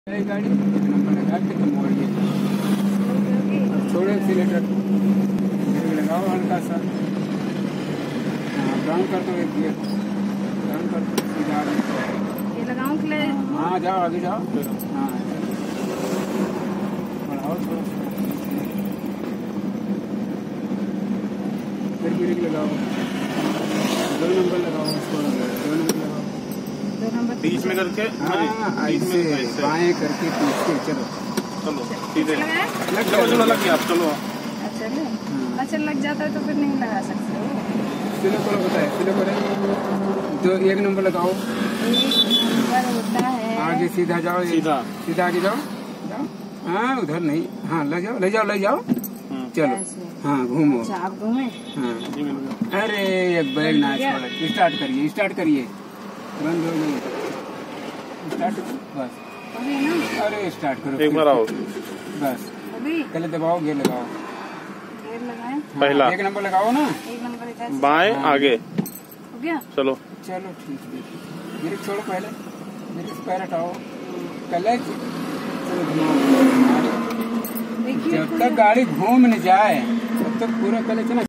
गाड़ी नंबर लगा के तुम मोड़ के छोड़ो एक्सीलेटर लगाओ हल्का सा। ब्राउन कर दो, एक गियर ब्राउन कर दो, सीधा ये लगाऊं कि ले? हाँ जाओ आगे जाओ। हाँ बढ़ाओ थोड़ा सा, फिर ब्रेक लगाओ, 2 नंबर लगाओ, उसको 2 नंबर लगाओ, 2 नंबर बीच में करके। हाँ ऐसे बाएं करके पीछे चलो चलो सीधे लग चलो चलो लग गया। चलो अच्छा लग जाता है तो फिर नहीं लगा सकते हो। सिलो को बताए, सिलो करे तो 1 नंबर लगाओ। 1 नंबर होता है आगे सीधा जाओ, सीधा सीधा आगे जाओ जाओ। हाँ उधर नहीं, हाँ ले जाओ ले जाओ ले जाओ, चलो ऐसे। हाँ घूमो। अच्छा आप घूमे। हाँ अरे एक बैग ना छोड़, स्टार्ट करिए स्टार्ट करिए, बंद हो गई, स्टार्ट बस। अभी ना अरे स्टार्ट करो एक बार आओ। बस अभी पहले दबाओ, गियर लगाओ। गियर लगाए। पहला 1 नंबर लगाओ ना, 1 नंबर इधर बाएं आगे। हो गया। चलो चलो ठीक है। ब्रेक छोड़ो पहले, ब्रेक से पैर हटाओ, क्लच चलो घुमाओ। देखिए जब तक गाड़ी घूम न जाए तब तक पूरा क्लच ना